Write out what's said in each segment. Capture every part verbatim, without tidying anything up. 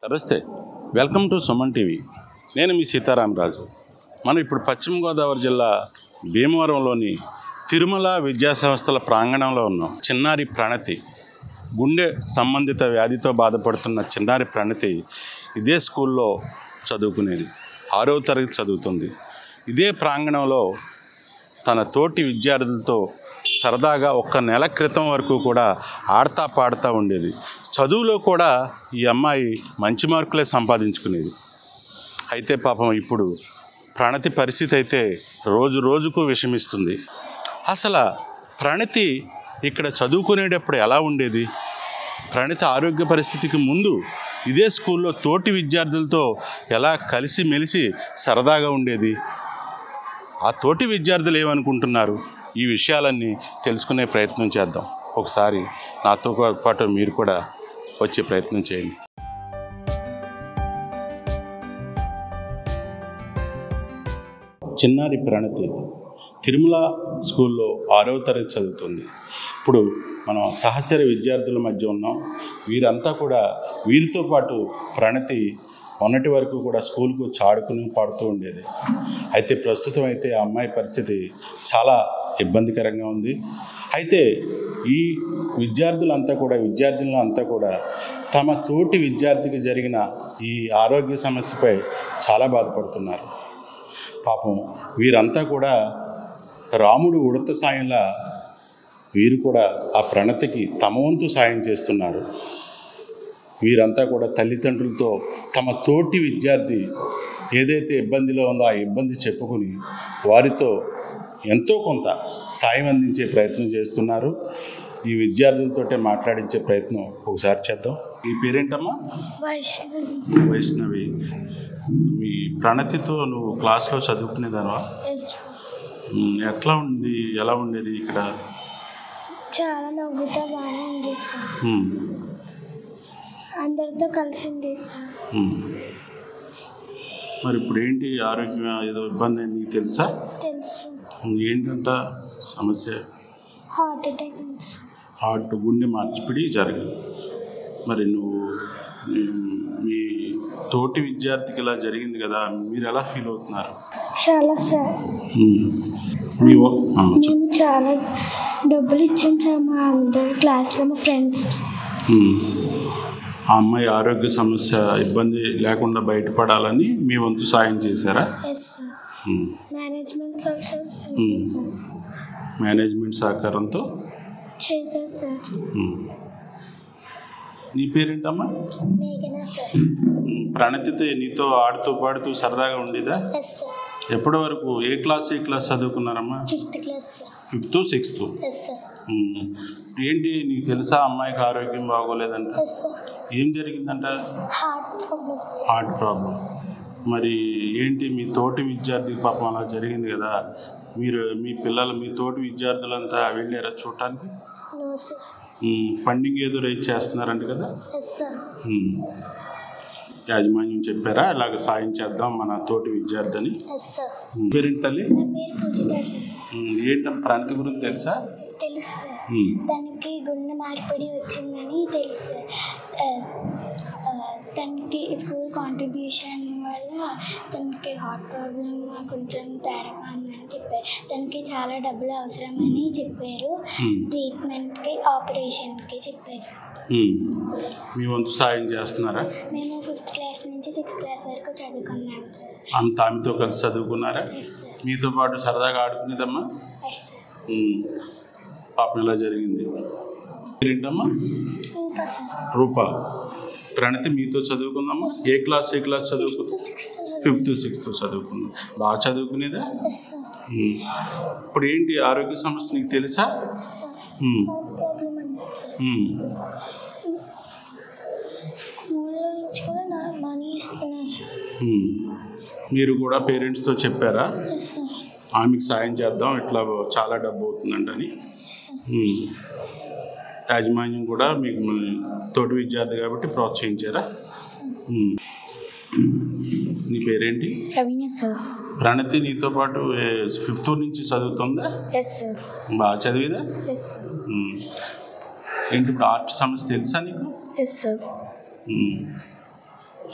నమస్తే, welcome to Suman TV. నేను మీ సీతారామరాజు. మనం ఇప్పుడు పశ్చిమ గోదావరి జిల్లా భీమవరంలోని తిరుమల విద్యా సంస్థల ప్రాంగణంలో ఉన్నాం. చిన్నారి ప్రణతి, గుండె సంబంధిత వ్యాధితో బాధపడుతున్న చిన్నారి ప్రణతి ఇదే స్కూల్లో చదువుకునేది. ఆరవ తరగతి చదువుతుంది. ఇదే ప్రాంగణంలో తన తోటి విద్యార్థులతో సరదాగా ఒక్క నెల క్రితం వరకు కూడా ఆడతా పాడుతూ ఉండేది. చదువులో కూడా ఈ అమ్మాయి మంచి మార్కులే సంపాదించుకునేది. అయితే పాపం ఇప్పుడు ప్రణతి పరిస్థితి అయితే రోజు రోజుకు విషమిస్తుంది. అసలు ప్రణతి ఇక్కడ చదువుకునేటప్పుడు ఎలా ఉండేది? ప్రణతి ఆరోగ్య పరిస్థితికి ముందు ఇదే స్కూల్లో తోటి విద్యార్థులతో ఎలా కలిసి మెలిసి సరదాగా ఉండేది? ఆ తోటి విద్యార్థులు ఏమనుకుంటున్నారు? ఈ విషయాలన్నీ తెలుసుకునే ప్రయత్నం చేద్దాం. ఒకసారి నాతో పాటు మీరు కూడా వచ్చే ప్రయత్నం చేయండి. చిన్నారి ప్రణతి తిరుమల స్కూల్లో ఆరవ తరగతి చదువుతుంది. ఇప్పుడు మనం సహచర విద్యార్థుల మధ్య ఉన్నాం. వీరంతా కూడా వీరితో పాటు ప్రణతి మొన్నటి వరకు కూడా స్కూల్కు వచ్చి ఆడుకుని పాడుతూ ఉండేది. అయితే ప్రస్తుతం అయితే ఆ అమ్మాయి పరిస్థితి చాలా ఇబ్బందికరంగా ఉంది. అయితే ఈ విద్యార్థులంతా కూడా విద్యార్థులంతా కూడా తమ తోటి విద్యార్థికి జరిగిన ఈ ఆరోగ్య సమస్యపై చాలా బాధపడుతున్నారు. పాపం వీరంతా కూడా రాముడు ఉడత సాయంలా వీరు కూడా ఆ ప్రణతికి తమ వంతు సాయం చేస్తున్నారు. వీరంతా కూడా తల్లిదండ్రులతో తమ తోటి విద్యార్థి ఏదైతే ఇబ్బందిలో ఉందో ఆ ఇబ్బంది చెప్పుకుని వారితో ఎంతో కొంత సాయం అందించే ప్రయత్నం చేస్తున్నారు. ఈ విద్యార్థులతోటే మాట్లాడించే ప్రయత్నం ఒకసారి చేద్దాం. మీ పేరేంటమ్మా? వైష్ణవి. వైష్ణవి. మీ ప్రణతితో నువ్వు క్లాస్లో చదువుకునేదానివా? ఎట్లా ఉంది, ఎలా ఉండేది ఇక్కడ? చాలా నవ్వుతా బాగానే ఉంది సార్. అందరితో కలిసి ఉండేది సార్. మరి ఇప్పుడు ఏంటి ఆరోగ్యం ఏదో ఇబ్బంది అని నీకు తెలుసా? తెలుసు. ఏంటంట సమస్య? Heart attack. హార్ట్ గుండె మార్పిడి జరిగింది. మరి నువ్వు మీ తోటి విద్యార్థికి ఇలా జరిగింది కదా, మీరు ఎలా ఫీల్ అవుతున్నారు? చాలా సార్. మేము చాలా డబ్బులు ఇచ్చాం సార్ మా అందరు క్లాస్లో, మా ఫ్రెండ్స్. ఆ అమ్మాయి ఆరోగ్య సమస్య ఇబ్బంది లేకుండా బయటపడాలని మీ వంతు సాయం చేశారా? మేనేజ్మెంట్ మేనేజ్మెంట్ సహకారంతో చేశారు సార్. నీ పేరేంటమ్మా? మేఘనా సార్. ప్రణతితో నీతో ఆడుతూ పాడుతూ సరదాగా ఉండేదా? ఎప్పటి వరకు ఏ క్లాస్ ఏ క్లాస్ చదువుకున్నారమ్మా? Fifth class sir. Fifth sixth. ఏంటి నీకు తెలుసా అమ్మాయికి ఆరోగ్యం బాగోలేదంట? ఏం జరిగిందంట? Heart problem. మరి ఏంటి మీ తోటి విద్యార్థికి పాపం అలా జరిగింది కదా, మీరు మీ పిల్లలు మీ తోటి విద్యార్థులంతా వెళ్ళారా చూడటానికి? ఫండింగ్ ఏదో రైజ్ చేస్తున్నారంట కదా, యాజమాన్యం చెప్పారా ఇలాగ సాయం చేద్దాం మన తోటి విద్యార్థిని? పేరేంటి తల్లి? ఏంటంటే ప్రణతి గురించి తెలుసా? తెలుసు సార్. దానికి గుండె మార్పిడి వచ్చిందని తెలుసు. తనకి స్కూల్ కాంట్రిబ్యూషన్ వల్ల తనకి హార్ట్ ప్రాబ్లం కొంచెం తేడాగా ఉందని చెప్పారు. తనకి చాలా డబ్బులు అవసరమని చెప్పారు. ట్రీట్మెంట్కి ఆపరేషన్కి చెప్పారు సార్. మీ వంతు సాయం చేస్తున్నారా? మేము ఫిఫ్త్ క్లాస్ నుంచి సిక్స్త్ క్లాస్ వరకు చదువుకున్నాము సార్. అంత ఆమెతో కలిసి చదువుకున్నారా? మీతో పాటు సరదాగా ఆడుకునేదమ్మా? పాపం ఎలా జరిగింది? ఏంటమ్మా? రూపా. ప్రణతి మీతో చదువుకుందామా? ఏ క్లాస్ ఏ క్లాస్ చదువుకు? ఫిఫ్త్ సిక్స్త్ చదువుకుందాం. బాగా చదువుకునేదా? ఇప్పుడు ఏంటి ఆరోగ్య సమస్య నీకు తెలుసా? మీరు కూడా పేరెంట్స్తో చెప్పారా ఆమెకు సాయం చేద్దాం, ఇట్లా చాలా డబ్బు అవుతుందంటని? యాజమాన్యం కూడా మీకు తోటి విద్యార్థి కాబట్టి ప్రోత్సహించారా? నీ పేరేంటి? ప్రణతి నీతో పాటు ఫిఫ్త్ నుంచి చదువుతుందా? బాగా చదివిదా? ఏంటి ఇప్పుడు ఆర్ట్ సమస్య తెలుసా నీకు?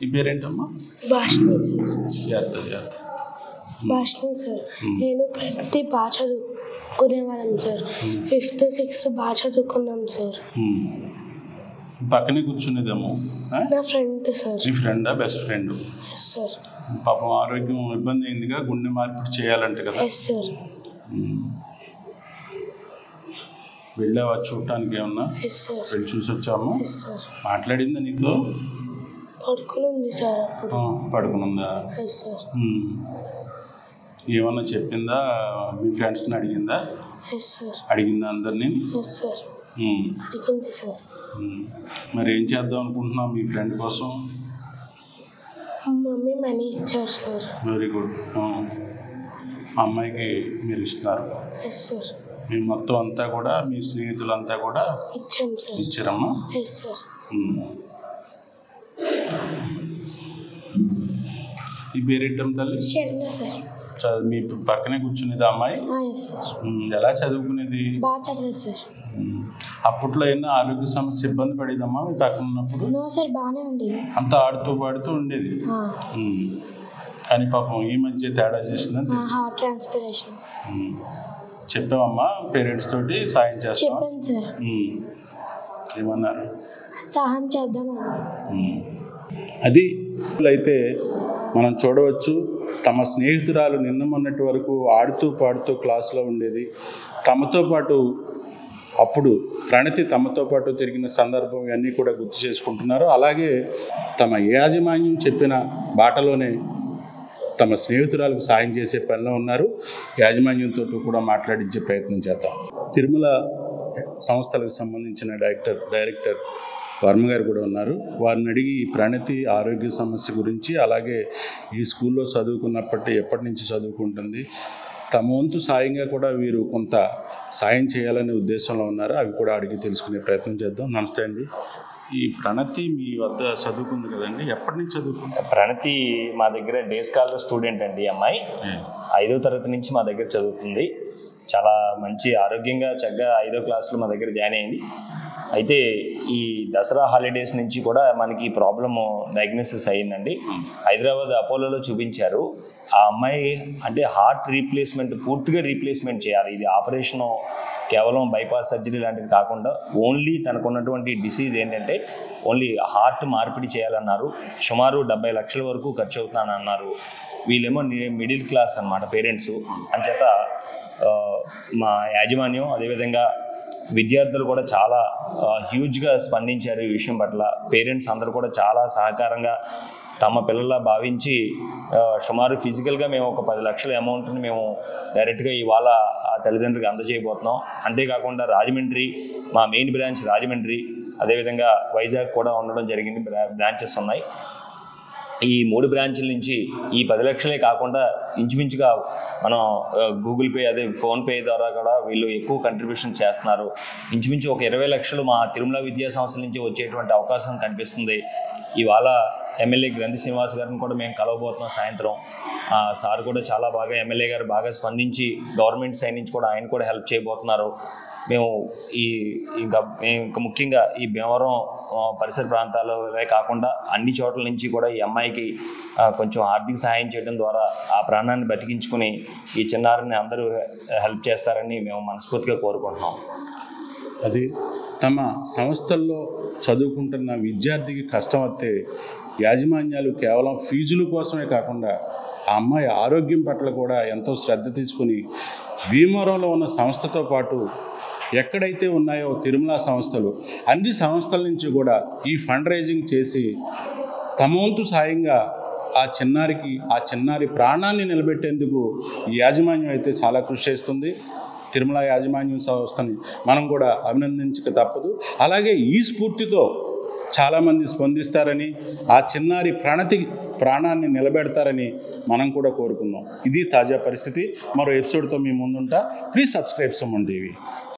ఈ పేరేంటమ్మా? భాషని సార్. జాగ్రత్త జాగ్రత్త. భాషని సార్. నేను ప్రణతి బాగా చదువుకునేవాళ్ళం సార్. ఫిఫ్త్ సిక్స్త్ బాగా చదువుకున్నాం సార్. పక్కనే కూర్చునేదేమో నా ఫ్రెండ్ సార్. మీ ఫ్రెండా? Best friend. Yes sir. పాపం ఆరోగ్యం ఇబ్బంది అయిందిగా, గుండె మార్పిడి చేయాలంటే కదా. Yes sir. వెళ్ళావా చూడటానికి ఏమన్నా? Yes sir. వెళ్ళి చూసి వచ్చామా? Yes sir. మాట్లాడిందా నీతో? పడుకుని ఉంది సార్ అప్పుడు. పడుకునుందా? Yes sir. ఏమన్నా చెప్పిందా? మీ ఫ్రెండ్స్ని అడిగిందా? Yes sir. అడిగిందా అందరినీ? Yes sir. అడిగింది సార్. మరి ఏం చేద్దాం అనుకుంటున్నాం మీ ఫ్రెండ్ కోసం? మమ్మీ మనీ ఇచ్చారు సార్. Very good. అమ్మాయికి మీరు ఇస్తున్నారు? Yes sir. మీ మొత్తం అంతా కూడా మీ స్నేహితులంతా కూడా ఇచ్చాం సార్. ఇచ్చారమ్మా? Yes sir. ఈ పేరేంటం తల్లి? శర్మ సార్. మీ పక్కనే కూర్చునేది అమ్మాయి? Yes sir. ఎలా చదువుకునేది? బాగా చదివేది సార్. అప్పట్లో ఏమన్నా ఆరోగ్య సమస్య ఇబ్బంది పడేదమ్మా మీ పక్కన ఉన్నప్పుడు? నో సార్, బాగానే ఉండేది. అంతా ఆడుతూ పాడుతూ ఉండేది. కానీ పాపం ఈ మధ్య తేడా చేసిందని హార్ట్ ట్రాన్స్పిరేషన్. చెప్పావమ్మా పేరెంట్స్ తోటి? సాయం చేస్తా? చెప్పాను సార్. ఏమన్నారు? సహాయం చేద్దామని. అది అయితే మనం చూడవచ్చు, తమ స్నేహితురాలు నిన్న మొన్నటి వరకు ఆడుతూ పాడుతూ క్లాసులో ఉండేది. తమతో పాటు అప్పుడు ప్రణతి తమతో పాటు తిరిగిన సందర్భం ఇవన్నీ కూడా గుర్తు చేసుకుంటున్నారు. అలాగే తమ యాజమాన్యం చెప్పిన బాటలోనే తమ స్నేహితురాలకు సాయం చేసే పనిలో ఉన్నారు. యాజమాన్యంతో కూడా మాట్లాడించే ప్రయత్నం చేద్దాం. తిరుమల సంస్థలకు సంబంధించిన డైరెక్టర్ డైరెక్టర్ వర్మ గారు కూడా ఉన్నారు. వారిని అడిగి ప్రణతి ఆరోగ్య సమస్య గురించి, అలాగే ఈ స్కూల్లో చదువుకున్నప్పటి ఎప్పటి నుంచి చదువుకుంటుంది, తమ వంతు సాయంగా కూడా వీరు కొంత సాయం చేయాలనే ఉద్దేశంలో ఉన్నారు. అవి కూడా అడిగి తెలుసుకునే ప్రయత్నం చేద్దాం. నమస్తే అండి. ఈ ప్రణతి మీ వద్ద చదువుకుంది కదండి, ఎప్పటి నుంచి చదువుకుంది? ప్రణతి మా దగ్గర డే స్కాలర్ స్టూడెంట్ అండి. అమ్మాయి ఐదో తరగతి నుంచి మా దగ్గర చదువుతుంది. చాలా మంచి ఆరోగ్యంగా చక్కగా ఐదో క్లాసులో మా దగ్గర జాయిన్ అయింది. అయితే ఈ దసరా హాలిడేస్ నుంచి కూడా మనకి ఈ ప్రాబ్లము డయాగ్నోసిస్ అయ్యిందండి. హైదరాబాద్ అపోలోలో చూపించారు. ఆ అమ్మాయి అంటే హార్ట్ రీప్లేస్మెంట్ పూర్తిగా రీప్లేస్మెంట్ చేయాలి. ఇది ఆపరేషను కేవలం బైపాస్ సర్జరీ లాంటిది కాకుండా ఓన్లీ తనకున్నటువంటి డిసీజ్ ఏంటంటే ఓన్లీ హార్ట్ మార్పిడి చేయాలన్నారు. సుమారు డెబ్బై లక్షల వరకు ఖర్చు అవుతుందని అన్నారు. వీళ్ళేమో మిడిల్ క్లాస్ అన్నమాట పేరెంట్స్. అంచేత మా యాజమాన్యం అదేవిధంగా విద్యార్థులు కూడా చాలా హ్యూజ్గా స్పందించారు ఈ విషయం పట్ల. పేరెంట్స్ అందరూ కూడా చాలా సహకారంగా తమ పిల్లల భావించి సుమారు ఫిజికల్గా మేము ఒక పది లక్షల అమౌంట్ని మేము డైరెక్ట్గా ఇవాళ ఆ తల్లిదండ్రులకు అందజేయబోతున్నాం. అంతేకాకుండా రాజమండ్రి మా మెయిన్ బ్రాంచ్ రాజమండ్రి, అదేవిధంగా వైజాగ్ కూడా ఉండడం జరిగింది. బ్రాంచెస్ ఉన్నాయి. ఈ మూడు బ్రాంచుల నుంచి ఈ పది లక్షలే కాకుండా ఇంచుమించుగా మనం గూగుల్ పే అదే ఫోన్పే ద్వారా కూడా వీళ్ళు ఎక్కువ కంట్రిబ్యూషన్ చేస్తున్నారు. ఇంచుమించు ఒక ఇరవై లక్షలు మా తిరుమల విద్యా సంస్థల నుంచి వచ్చేటువంటి అవకాశం కనిపిస్తుంది. ఇవాళ ఎమ్మెల్యే గ్రంథి శ్రీనివాస్ గారిని కూడా మేము కలవబోతున్నాం సాయంత్రం. సార్ కూడా చాలా బాగా ఎమ్మెల్యే గారు బాగా స్పందించి గవర్నమెంట్ సైడ్ నుంచి కూడా ఆయన కూడా హెల్ప్ చేయబోతున్నారు. మేము ఈ ఇంకా మేము ఇంకా ముఖ్యంగా ఈ భీమవరం పరిసర ప్రాంతాలే కాకుండా అన్ని చోట్ల నుంచి కూడా ఈ అమ్మాయికి కొంచెం ఆర్థిక సహాయం చేయడం ద్వారా ఆ ప్రాణాన్ని బతికించుకుని ఈ చిన్నారిని అందరూ హెల్ప్ చేస్తారని మేము మనస్ఫూర్తిగా కోరుకుంటున్నాం. అది తమ సంస్థల్లో చదువుకుంటున్న విద్యార్థికి కష్టం వస్తే యాజమాన్యాలు కేవలం ఫీజుల కోసమే కాకుండా ఆ అమ్మాయి ఆరోగ్యం పట్ల కూడా ఎంతో శ్రద్ధ తీసుకుని భీమవరంలో ఉన్న సంస్థతో పాటు ఎక్కడైతే ఉన్నాయో తిరుమల సంస్థలు అన్ని సంస్థల నుంచి కూడా ఈ ఫండ్ రైజింగ్ చేసి తమ వంతు సాయంగా ఆ చిన్నారికి ఆ చిన్నారి ప్రాణాన్ని నిలబెట్టేందుకు ఈ యాజమాన్యం అయితే చాలా కృషి చేస్తుంది. తిరుమల యాజమాన్యం సంస్థని మనం కూడా అభినందించక తప్పదు. అలాగే ఈ స్ఫూర్తితో చాలామంది స్పందిస్తారని, ఆ చిన్నారి ప్రణతి ప్రాణాన్ని నిలబెడతారని మనం కూడా కోరుకున్నాం. ఇది తాజా పరిస్థితి. మరో ఎపిసోడ్తో మీ ముందుంటా. Please subscribe Suman TV.